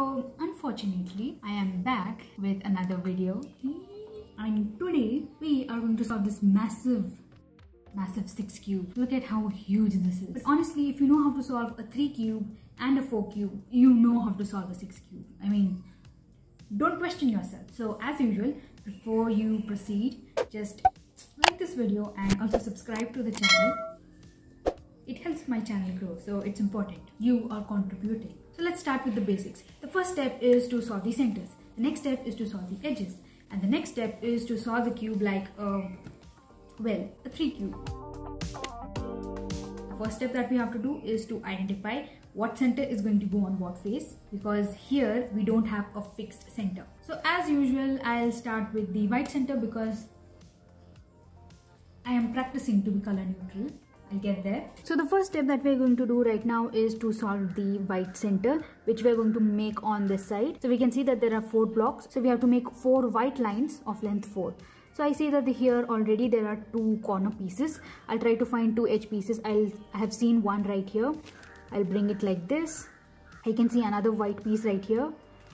So unfortunately, I am back with another video, and today we are going to solve this massive 6 cube. Look at how huge this is. But honestly, if you know how to solve a 3 cube and a 4 cube, you know how to solve a 6 cube. I mean, don't question yourself. So as usual, before you proceed, just like this video and also subscribe to the channel. It helps my channel grow, so it's important. You are contributing. So let's start with the basics. The first step is to solve the centers. The next step is to solve the edges. And the next step is to solve the cube like a 3 cube. The first step that we have to do is to identify what center is going to go on what face, because here we don't have a fixed center. So as usual, I'll start with the white center because I am practicing to be color neutral. I'll get there. So the first step that we're going to do right now is to solve the white center, which we're going to make on this side. So we can see that there are 4 blocks. So we have to make 4 white lines of length 4. So I see that here already there are 2 corner pieces. I'll try to find 2 edge pieces. I have seen one right here. I'll bring it like this. I can see another white piece right here,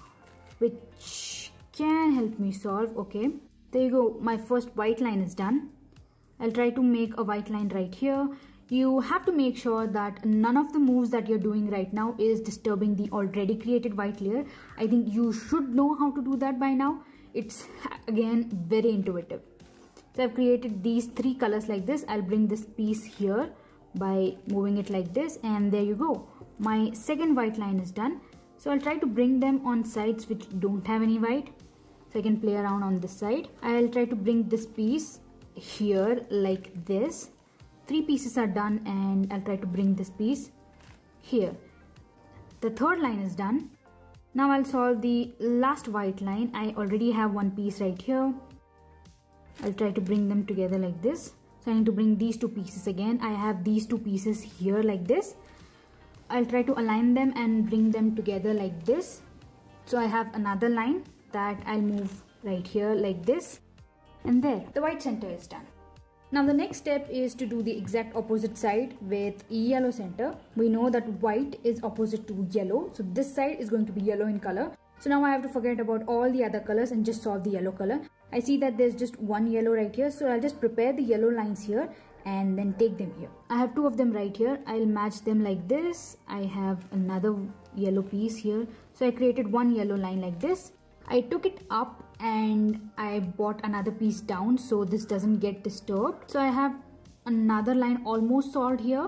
which can help me solve. Okay, there you go. My first white line is done. I'll try to make a white line right here. You have to make sure that none of the moves that you're doing right now is disturbing the already created white layer. I think you should know how to do that by now. It's again very intuitive. So I've created these 3 colors like this. I'll bring this piece here by moving it like this, and there you go. My second white line is done. So I'll try to bring them on sides which don't have any white. So I can play around on this side. I'll try to bring this piece here like this. 3 pieces are done, and I'll try to bring this piece here. The third line is done. Now I'll solve the last white line. I already have 1 piece right here. I'll try to bring them together like this. So I need to bring these 2 pieces again. I have these 2 pieces here like this. I'll try to align them and bring them together like this. So I have another line that I'll move right here like this. And there, the white center is done. Now the next step is to do the exact opposite side with yellow center. We know that white is opposite to yellow, so this side is going to be yellow in color. So now I have to forget about all the other colors and just solve the yellow color. I see that there's just 1 yellow right here, so I'll just prepare the yellow lines here and then take them here. I have 2 of them right here. I'll match them like this. I have another yellow piece here, so I created 1 yellow line like this. I took it up and I brought another piece down so this doesn't get disturbed. So I have another line almost solved here.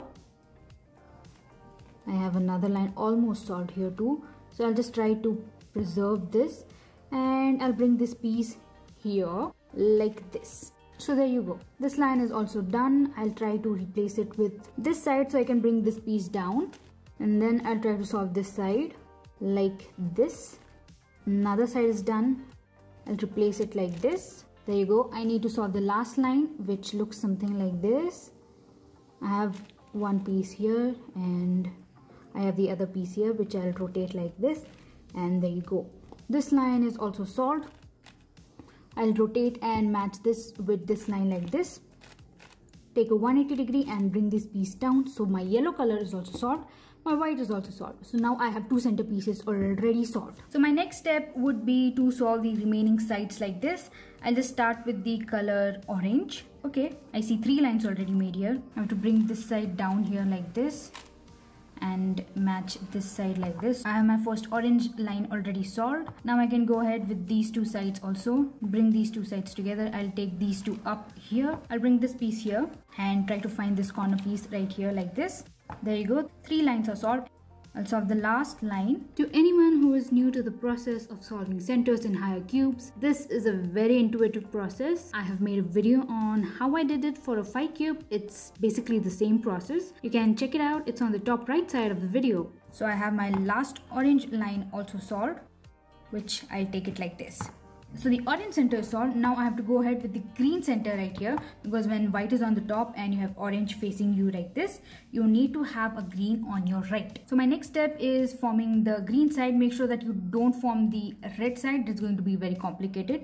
I have another line almost solved here too. So I'll just try to preserve this, and I'll bring this piece here like this. So there you go. This line is also done. I'll try to replace it with this side so I can bring this piece down, and then I'll try to solve this side like this. Another side is done. I'll replace it like this. There you go. I need to solve the last line, which looks something like this. I have 1 piece here and I have the other piece here, which I'll rotate like this, and there you go. This line is also solved. I'll rotate and match this with this line like this. Take a 180 degree and bring this piece down. So my yellow color is also solved. My white is also solved. So now I have 2 center pieces already solved. So my next step would be to solve the remaining sides like this. I'll just start with the color orange. Okay, I see 3 lines already made here. I have to bring this side down here like this and match this side like this. I have my first orange line already solved. Now I can go ahead with these 2 sides also. Bring these 2 sides together. I'll take these 2 up here. I'll bring this piece here and try to find this corner piece right here like this. There you go. 3 lines are solved. I'll solve the last line. To anyone who is new to the process of solving centers in higher cubes, this is a very intuitive process. I have made a video on how I did it for a 5 cube. It's basically the same process. You can check it out. It's on the top right side of the video. So I have my last orange line also solved, which I'll take it like this. So the orange center is solved. Now I have to go ahead with the green center right here, because when white is on the top and you have orange facing you like this, you need to have a green on your right. So my next step is forming the green side. Make sure that you don't form the red side. It's going to be very complicated.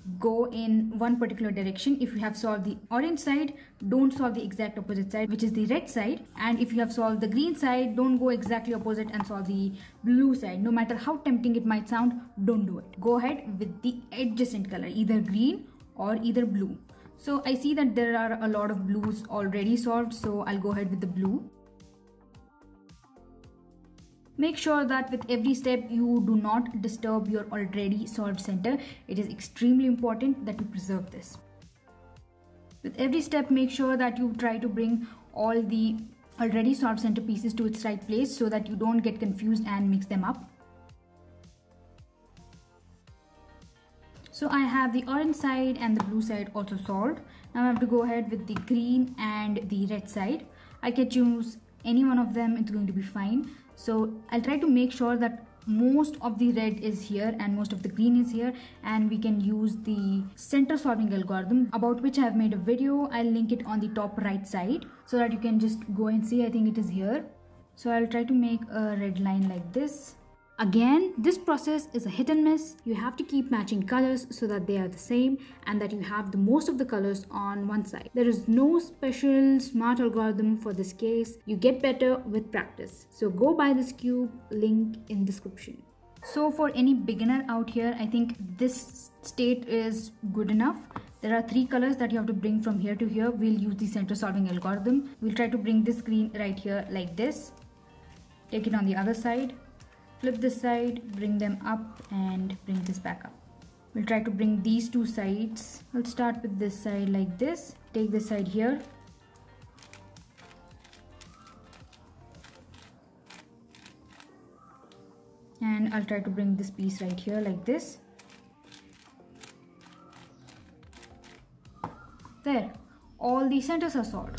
go in one particular direction. If you have solved the orange side, don't solve the exact opposite side, which is the red side. And if you have solved the green side, don't go exactly opposite and solve the blue side. No matter how tempting it might sound, don't do it. Go ahead with the adjacent color, either green or either blue. So I see that there are a lot of blues already solved, so I'll go ahead with the blue. Make sure that with every step you do not disturb your already solved center. It is extremely important that you preserve this. With every step, make sure that you try to bring all the already solved center pieces to its right place so that you don't get confused and mix them up. So I have the orange side and the blue side also solved. Now I have to go ahead with the green and the red side. I can choose any one of them, it's going to be fine. So I'll try to make sure that most of the red is here and most of the green is here, and we can use the center solving algorithm, about which I have made a video. I'll link it on the top right side so that you can just go and see. I think it is here. So I'll try to make a red line like this. Again, this process is a hit and miss. You have to keep matching colors so that they are the same and that you have the most of the colors on one side. There is no special smart algorithm for this case. You get better with practice. So go buy this cube, link in description. So for any beginner out here, I think this state is good enough. There are 3 colors that you have to bring from here to here. We'll use the center solving algorithm. We'll try to bring this green right here like this. Take it on the other side. Flip this side, bring them up and bring this back up. We'll try to bring these 2 sides. I'll start with this side like this. Take this side here. And I'll try to bring this piece right here like this. There, all the centers are solved.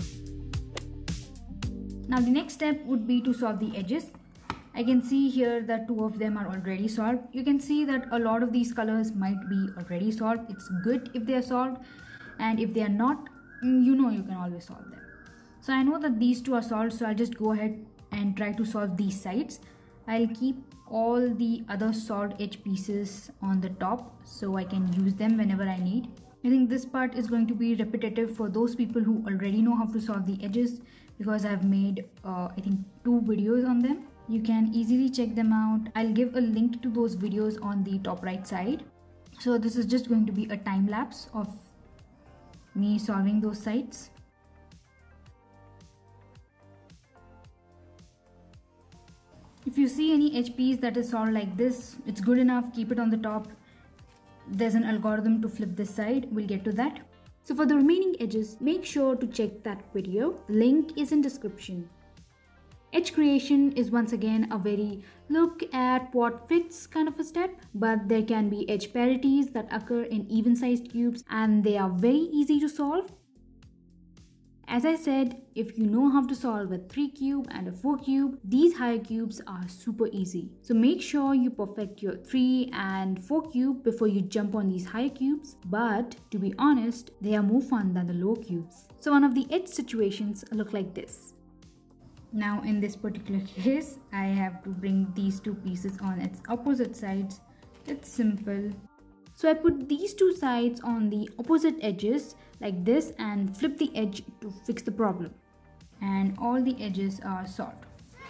Now the next step would be to solve the edges. I can see here that 2 of them are already solved. You can see that a lot of these colors might be already solved. It's good if they are solved, and if they are not, you can always solve them. So I know that these 2 are solved, so I'll just go ahead and try to solve these sides. I'll keep all the other solved edge pieces on the top so I can use them whenever I need. I think this part is going to be repetitive for those people who already know how to solve the edges, because I've made I think 2 videos on them. You can easily check them out. I'll give a link to those videos on the top right side. So this is just going to be a time lapse of me solving those sides. If you see any edge piece that is solved like this, it's good enough. Keep it on the top. There's an algorithm to flip this side. We'll get to that. So for the remaining edges, make sure to check that video. The link is in description. Edge creation is once again a very look at what fits kind of a step, but there can be edge parities that occur in even-sized cubes and they are very easy to solve. As I said, if you know how to solve a 3 cube and a 4 cube, these higher cubes are super easy. So make sure you perfect your 3 and 4 cube before you jump on these higher cubes, but to be honest, they are more fun than the low cubes. So one of the edge situations look like this. Now in this particular case, I have to bring these 2 pieces on its opposite sides. It's simple. So I put these 2 sides on the opposite edges like this and flip the edge to fix the problem. And all the edges are solved.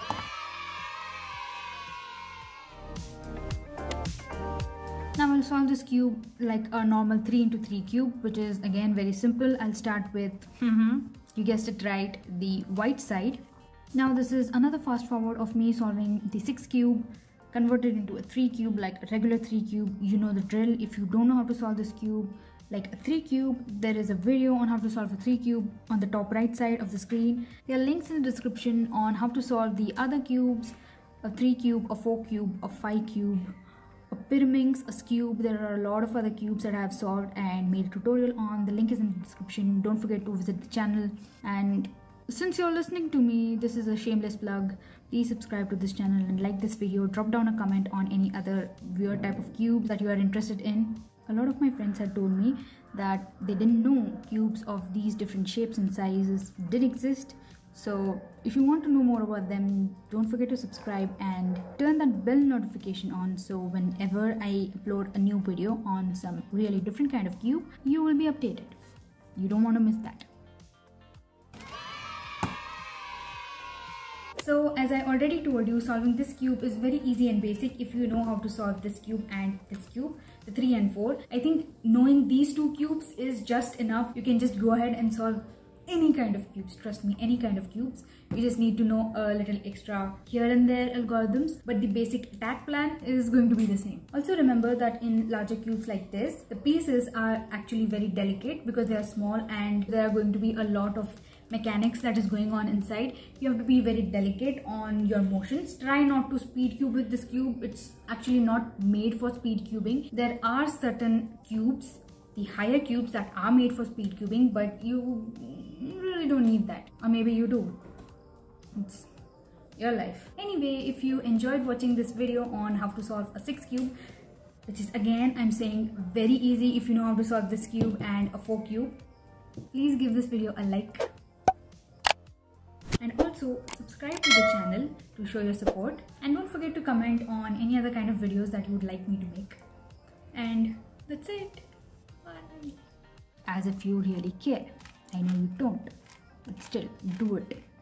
Now I'll solve this cube like a normal 3x3 cube, which is again very simple. I'll start with, you guessed it right, the white side. Now this is another fast forward of me solving the 6 cube, converted into a 3 cube like a regular 3 cube. You know the drill. If you don't know how to solve this cube like a 3 cube, there is a video on how to solve a 3 cube on the top right side of the screen. There are links in the description on how to solve the other cubes, a 3 cube, a 4 cube, a 5 cube, a pyraminx, a cube. There are a lot of other cubes that I have solved and made a tutorial on. The link is in the description. Don't forget to visit the channel. And since you're listening to me, this is a shameless plug. Please subscribe to this channel and like this video. Drop down a comment on any other weird type of cube that you are interested in. A lot of my friends had told me that they didn't know cubes of these different shapes and sizes did exist. So if you want to know more about them, don't forget to subscribe and turn that bell notification on, so whenever I upload a new video on some really different kind of cube, you will be updated. You don't want to miss that. So as I already told you, solving this cube is very easy and basic if you know how to solve this cube and this cube, the 3 and 4. I think knowing these two cubes is just enough. You can just go ahead and solve any kind of cubes. Trust me, any kind of cubes. You just need to know a little extra here and there algorithms, but the basic attack plan is going to be the same. Also remember that in larger cubes like this, the pieces are actually very delicate because they are small and there are going to be a lot of mechanics that is going on inside. You have to be very delicate on your motions. Try not to speed cube with this cube. It's actually not made for speed cubing. There are certain cubes, the higher cubes, that are made for speed cubing, but you really don't need that, or maybe you do. It's your life. Anyway, if you enjoyed watching this video on how to solve a 6 cube, which is, again, I'm saying very easy if you know how to solve this cube and a 4 cube, please give this video a like. And also subscribe to the channel to show your support, and don't forget to comment on any other kind of videos that you would like me to make. And that's it. Bye. As if you really care. I know you don't, but still do it.